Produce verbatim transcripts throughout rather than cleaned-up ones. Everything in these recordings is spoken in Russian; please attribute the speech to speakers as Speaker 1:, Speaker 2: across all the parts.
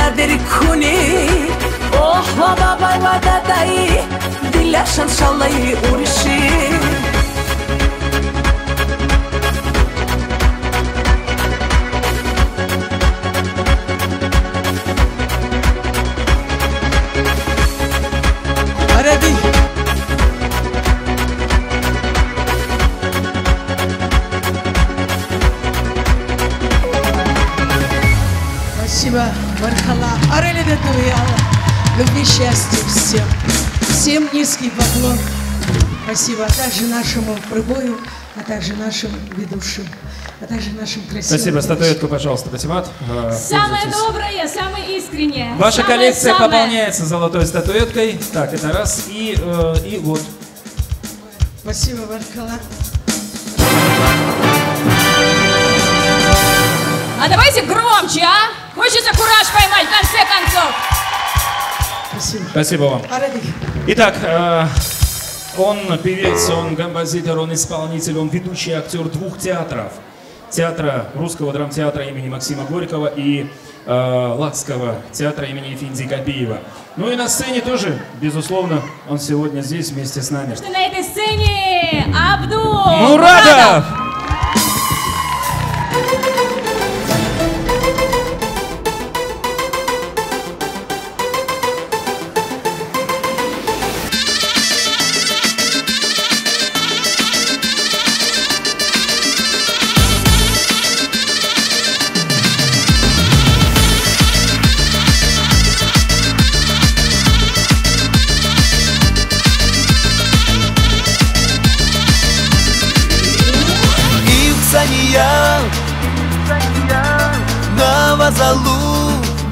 Speaker 1: داری کنی اوه بابا بابا دادایی دلشان شالایی اورشی
Speaker 2: Аради Спасибо, Бархала. Арели Бетуяла. Любви, счастья всем. Всем низкий поклон. Спасибо. А также нашему прибою, а также нашим ведущим, а также нашим красивым.
Speaker 3: Спасибо. Статуэтку, пожалуйста, Патимат.
Speaker 4: Самое доброе, самое искреннее.
Speaker 3: Ваша
Speaker 4: самое,
Speaker 3: коллекция
Speaker 4: самое...
Speaker 3: пополняется золотой статуэткой. Так, это раз. И, э, и вот.
Speaker 2: Спасибо, Бархала.
Speaker 4: А давайте громче, а? Хочется кураж поймать в конце концов.
Speaker 2: Спасибо.
Speaker 3: Спасибо вам. Итак, э, он певец, он композитор, он исполнитель, он ведущий актер двух театров. Театра, русского драмтеатра имени Максима Горького и э, Лакского театра имени Финзи Копиева. Ну и на сцене тоже, безусловно, он сегодня здесь вместе с нами.
Speaker 4: Что на этой сцене Абдул
Speaker 3: Мурадов!
Speaker 5: Навазалу,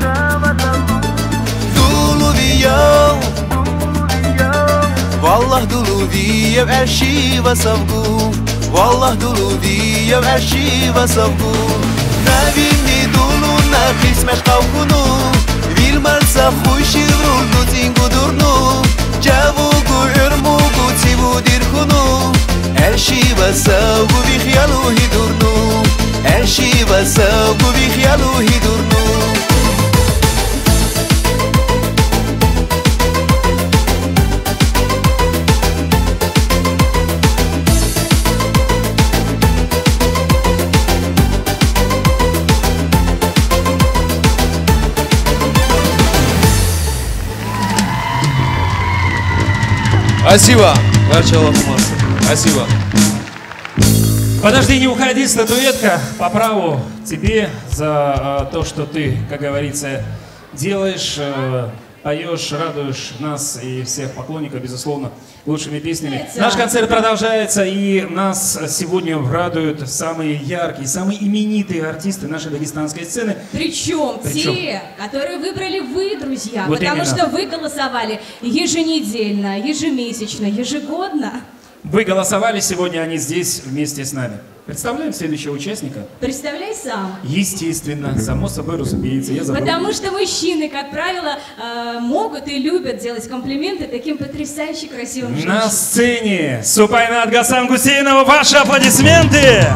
Speaker 5: Дулувияу, Валлах Дулувияу, Эрши Васавгу, Валлах Дулувияу, Эрши Васавгу. Навини Дулу, Нахисмеш Кавкуну, Вильмарца Хуйши Врулду Тингудурну, Джавугу Ирмугу Тиву Дирхуну, Эрши Васавгу Вихьялу Хидурну. Эрши васавгу бихьялу хидурну.
Speaker 6: Спасибо, Начало Мумаса. Спасибо.
Speaker 3: Подожди, не уходи, статуэтка, по праву тебе за э, то, что ты, как говорится, делаешь, э, поешь, радуешь нас и всех поклонников, безусловно, лучшими песнями. Наш концерт продолжается, и нас сегодня радуют самые яркие, самые именитые артисты нашей дагестанской сцены.
Speaker 4: Причем,
Speaker 3: Причем?
Speaker 4: те, которые выбрали вы, друзья,
Speaker 3: Вот
Speaker 4: потому
Speaker 3: именно.
Speaker 4: что вы голосовали еженедельно, ежемесячно, ежегодно.
Speaker 3: Вы голосовали сегодня, они здесь вместе с нами. Представляем следующего участника?
Speaker 4: Представляй сам.
Speaker 3: Естественно, само собой разумеется, я забыл.
Speaker 4: Потому что мужчины, как правило, э, могут и любят делать комплименты таким потрясающе красивым женщинам.
Speaker 3: На сцене Супайнат Гасан Гусейнова, ваши аплодисменты!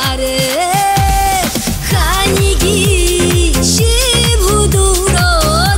Speaker 7: Khani gi shib huduro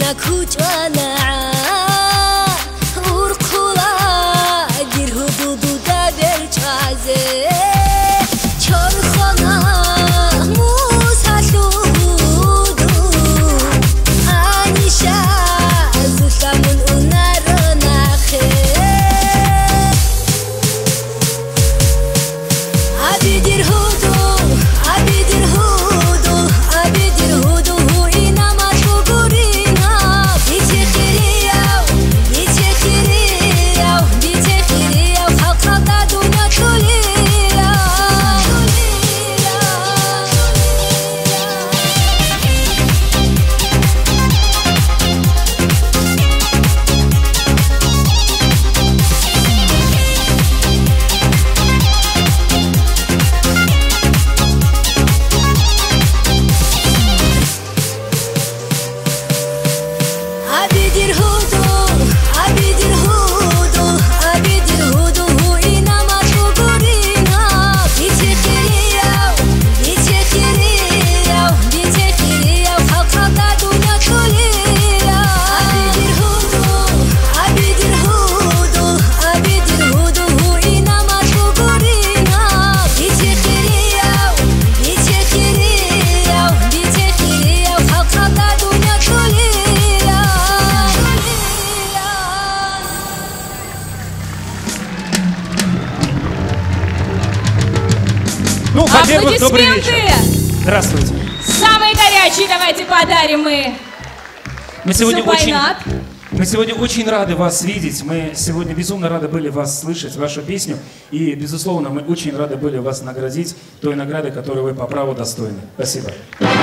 Speaker 3: Ну, хотя бы добрый вечер. Здравствуйте.
Speaker 4: Самые горячие давайте подарим мы.
Speaker 3: Мы сегодня, очень,
Speaker 4: Супайнат.
Speaker 3: мы сегодня очень рады вас видеть. Мы сегодня безумно рады были вас слышать, вашу песню. И, безусловно, мы очень рады были вас наградить той наградой, которой вы по праву достойны. Спасибо.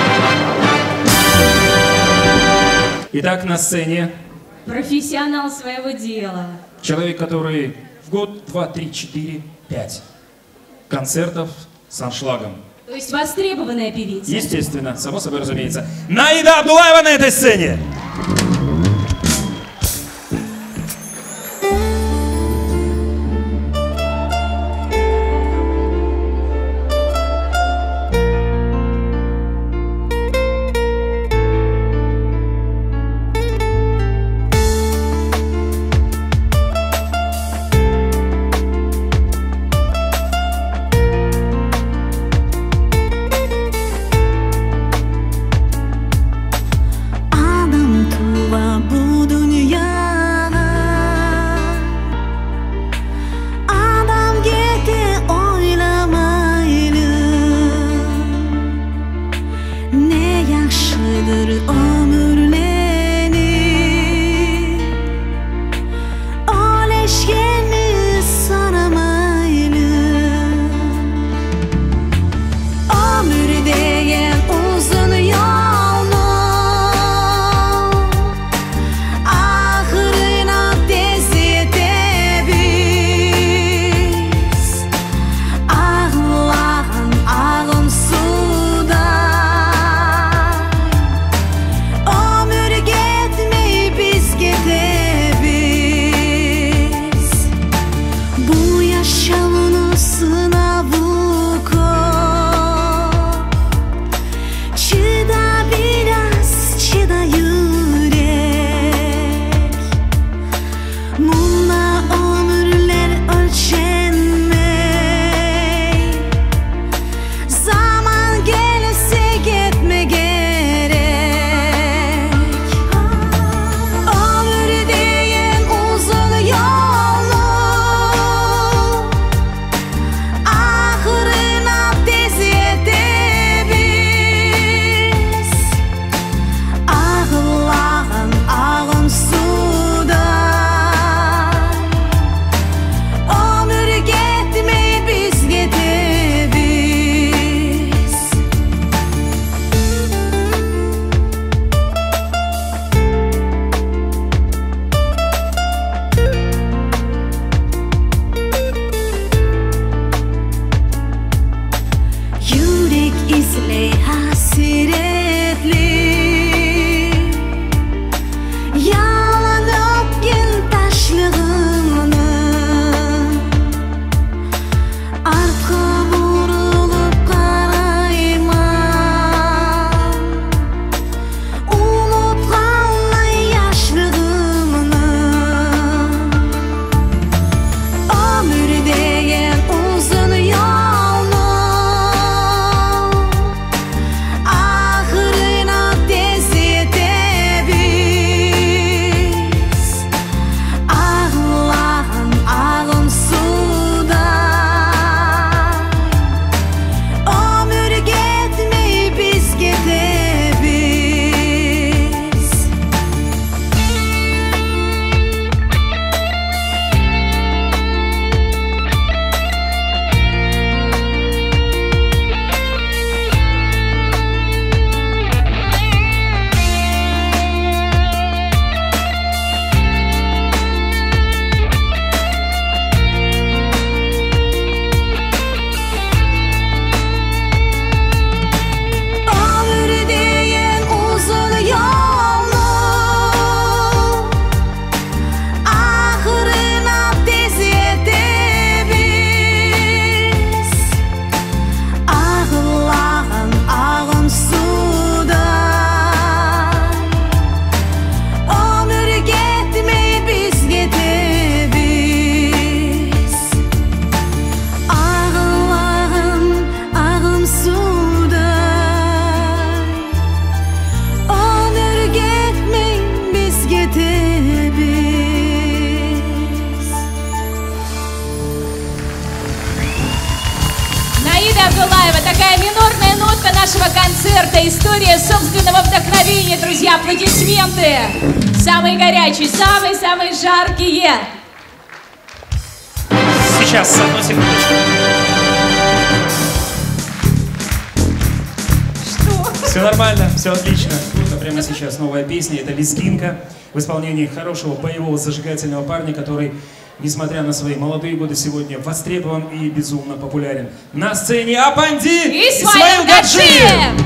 Speaker 3: Итак, на сцене
Speaker 4: Профессионал своего дела.
Speaker 3: человек, который в год, два, три, четыре, пять концертов с аншлагом.
Speaker 4: То есть востребованная певица.
Speaker 3: Естественно, само собой разумеется. Наида Абдулаева на этой сцене.
Speaker 4: Это история собственного вдохновения, друзья. Аплодисменты. Самые горячие, самые-самые жаркие.
Speaker 3: Сейчас, одну секундочку.
Speaker 4: Что?
Speaker 3: Все нормально, все отлично. Это прямо сейчас новая песня. Это «Лезгинка» в исполнении хорошего боевого зажигательного парня, который, несмотря на свои молодые годы, сегодня востребован и безумно популярен. На сцене Апанди
Speaker 4: Исмаил Гаджиев!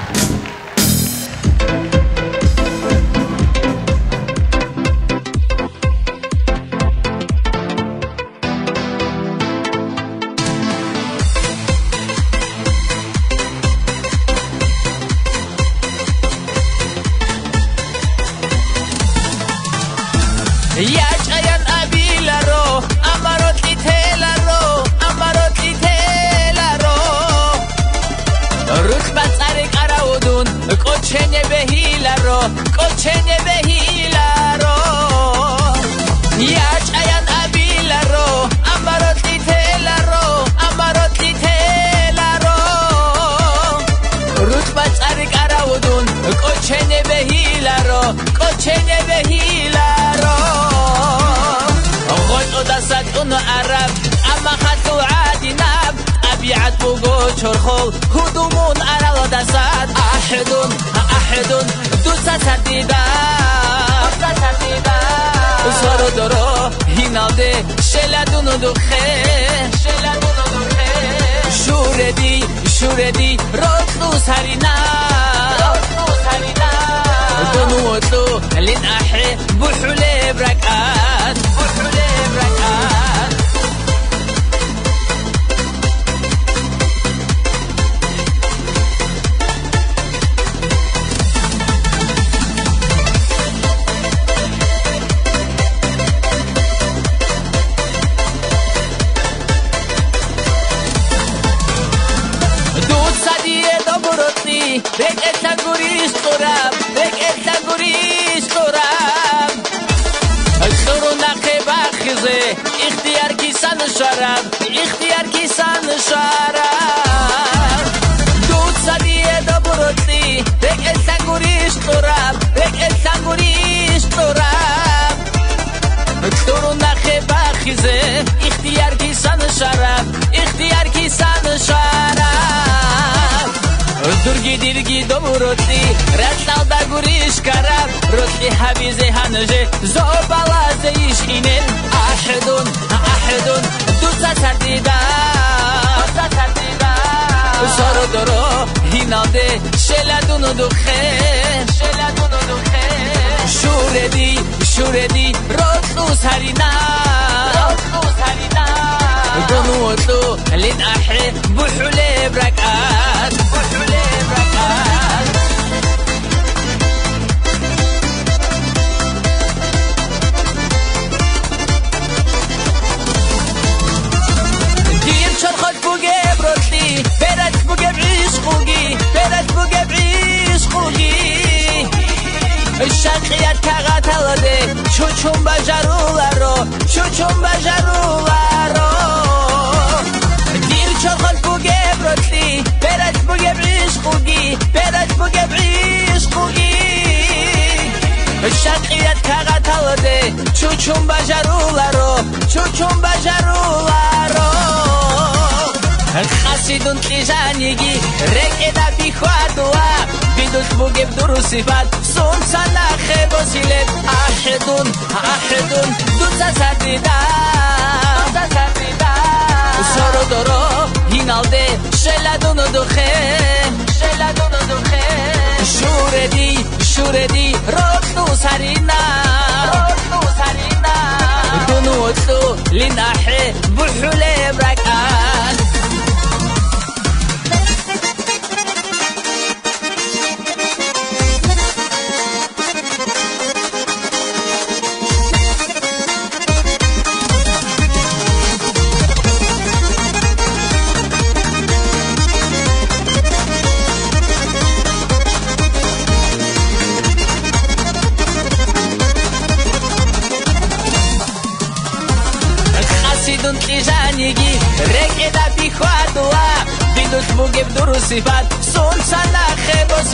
Speaker 7: شرخول هدومون عرق دستد احدون احدون دوست سردیده دوست سردیده سر درو هینالده شلدون و دخه شلدون و دخه شوردی شوردی روز هرینا روز هرینا دونو تو لین احی بحوله برکات بحوله برکات Bek etla gurish koram, bek etla gurish koram. Sorun nakhe bakhize, ikhtiyar kisan sharab, ikhtiyar kisan sharab. Dud sadiye dobrotni, bek etla gurish koram, bek etla gurish koram. Sorun nakhe bakhize, ikhtiyar kisan sharab, ikhtiyar kisan sharab. Durgi dirgi dobrotni, ratnal da gurish karab, rotli habize hanuje, zobalaze ishinen, ahedun, ahedun, duza sardida, duza sardida. Soro doro hinalde, sheladun dukhe, sheladun dukhe. Shuredi, shuredi, rotlu sarina, rotlu sarina. Donu otlu, lin ahe, buhule brakat, buhule brakat. Dir chorkhot buge brotli, berat buge ishqugi, berat buge ishqugi. Shaqiyat kaghat alade, chuchum bajarularo, chuchum bajarularo. Dir chorkhot buge brotli, berat buge ishqugi, berat buge ishqugi. Shaqiyat kaghat alade, chuchum bajarularo, chuchum bajarularo. Хаsidун тижанigi, рекеда бихвадуа, бидуш бугеб дурусифат, сунца нахе босилет, ахедун, ахедун, дуца сардида, дуца сардида. Соро доро, хиналде, шеладун духе, шеладун духе. Шуреди, шуреди, ротну сарина, ротну сарина. Дуну отлу, линахе, бухуле бракан. Rek eda bihwadua, bidus mugeb durusifat, sunsa nache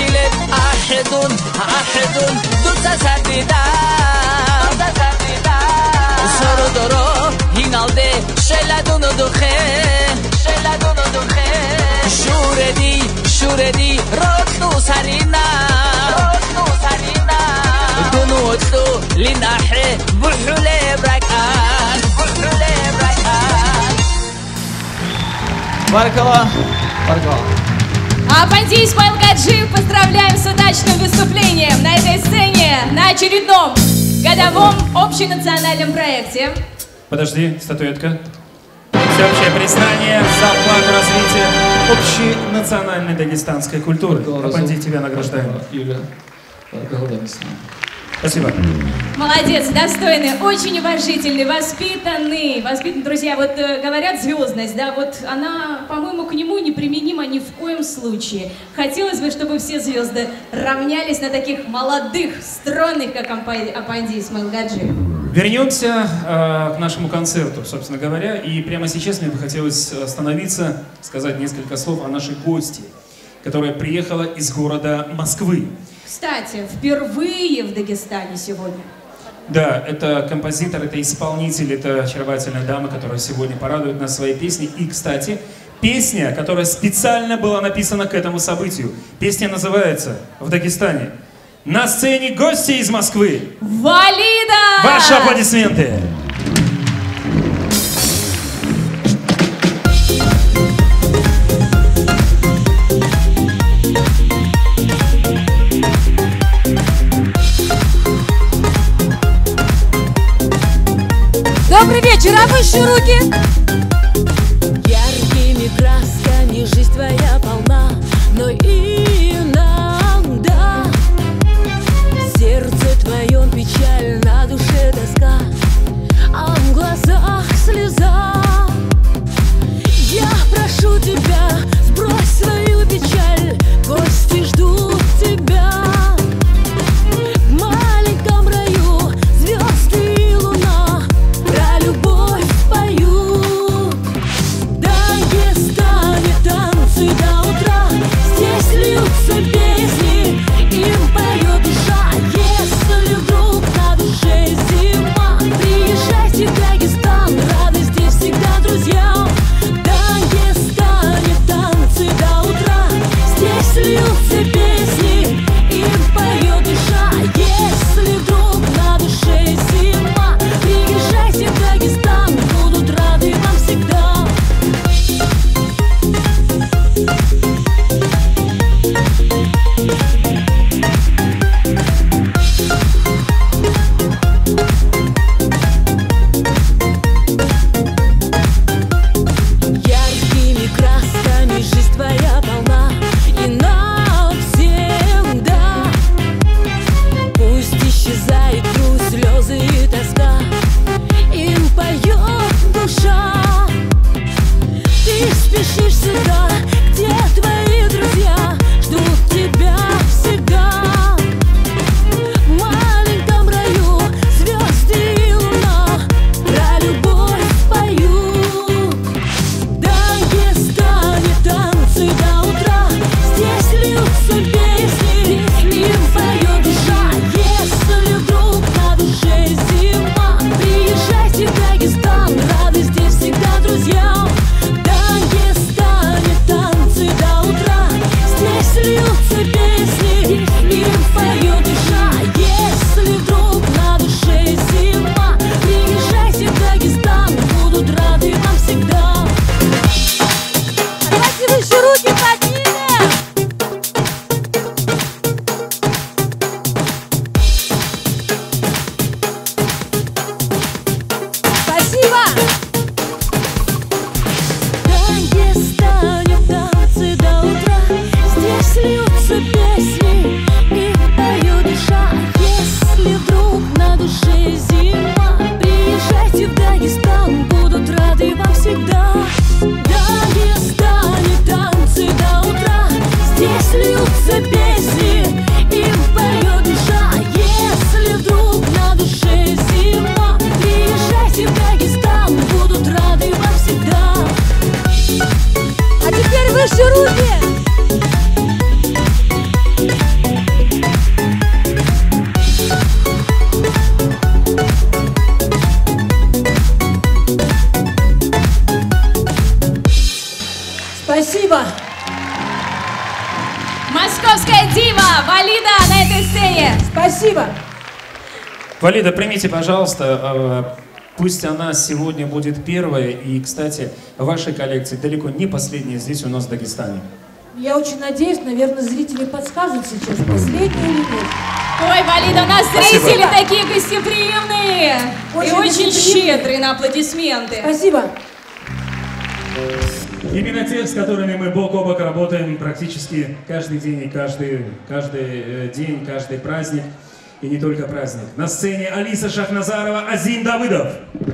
Speaker 7: ahedun, ahedun Dutsa sardida Dutsa sardida Soru doro hinalde Sheladunu duche Sheladunu duche Shuredi, shuredi Rotnu sarina Rotnu sarina Dunu otlu linahe Buhule brakan Buhule brakan
Speaker 8: Баракалла. Баракалла.
Speaker 4: Апанди Исмаил Гаджиев, поздравляем с удачным выступлением на этой сцене на очередном годовом общенациональном проекте.
Speaker 3: Подожди, статуэтка. Всеобщее признание за вклад в развитие общенациональной дагестанской культуры. Апанди, тебя награждаем.
Speaker 8: Юля.
Speaker 3: Спасибо.
Speaker 4: Молодец, достойный, очень уважительный, воспитанный. Воспитанный, друзья, вот э, говорят звездность, да, вот она, по-моему, к нему неприменима ни в коем случае. Хотелось бы, чтобы все звезды равнялись на таких молодых, стройных, как Апанди Исмаил Гаджиев.
Speaker 3: Вернемся э, к нашему концерту, собственно говоря. И прямо сейчас мне бы хотелось остановиться, сказать несколько слов о нашей гости, которая приехала из города Москвы.
Speaker 4: Кстати, впервые в Дагестане сегодня.
Speaker 3: Да, это композитор, это исполнитель, это очаровательная дама, которая сегодня порадует нас своей песней. И, кстати, песня, которая специально была написана к этому событию. Песня называется «В Дагестане». На сцене гости из Москвы.
Speaker 4: Валида!
Speaker 3: Ваши аплодисменты!
Speaker 9: Добрый вечер, а выше руки!
Speaker 10: Яркими красками жизнь твоя полна, но иногда в сердце твоем печаль, на душе тоска, а в глазах слеза. Я прошу тебя, сбрось свою печаль, гости ждут тебя. В маленьком раю звезды и луна про любовь поют.
Speaker 2: Спасибо.
Speaker 3: Валида, примите, пожалуйста, пусть она сегодня будет первая, и, кстати, в вашей коллекции далеко не последняя здесь у нас в Дагестане.
Speaker 2: Я очень надеюсь, наверное, зрители подскажут сейчас, последний или нет.
Speaker 4: Ой, Валида, у нас
Speaker 2: Спасибо.
Speaker 4: зрители такие гостеприимные
Speaker 2: Очень
Speaker 4: и очень
Speaker 2: гостеприимные.
Speaker 4: щедрые на аплодисменты.
Speaker 2: Спасибо.
Speaker 3: Именно тех, с которыми мы бок о бок работаем практически каждый день и каждый, каждый день, каждый праздник. И не только праздник. На сцене Алиса Шахназарова, Азим Давыдов.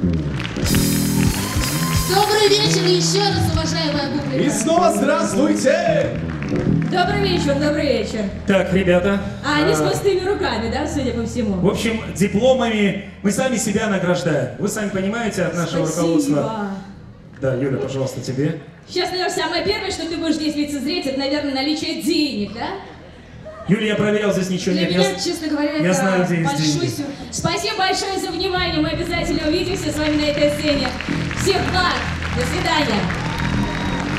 Speaker 11: Добрый вечер еще раз, уважаемая публика.
Speaker 12: И снова здравствуйте!
Speaker 4: Добрый вечер, добрый вечер.
Speaker 3: Так, ребята.
Speaker 4: А они
Speaker 3: а,
Speaker 4: с пустыми руками, да, судя по всему?
Speaker 3: В общем, дипломами мы сами себя награждаем. Вы сами понимаете от нашего
Speaker 4: Спасибо.
Speaker 3: руководства. Да, Юля, пожалуйста, тебе.
Speaker 4: Сейчас, наверное, самое первое, что ты будешь здесь лицезреть, это, наверное, наличие денег, да?
Speaker 3: Юля, я проверял, здесь ничего
Speaker 4: Для
Speaker 3: нет.
Speaker 4: меня,
Speaker 3: я,
Speaker 4: честно говоря,
Speaker 3: я
Speaker 4: это
Speaker 3: знаю, где есть
Speaker 4: большой
Speaker 3: деньги.
Speaker 4: сюр- Спасибо большое за внимание. Мы обязательно увидимся с вами на этой сцене. Всех благ. До свидания.